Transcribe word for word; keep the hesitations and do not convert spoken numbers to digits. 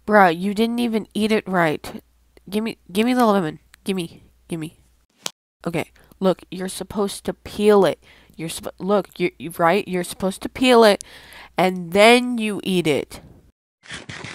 Bruh, you didn't even eat it right. Give me, give me the lemon. Gimme, gimme. Okay, look, you're supposed to peel it. You're sp- look, you you right. You're supposed to peel it, and then you eat it.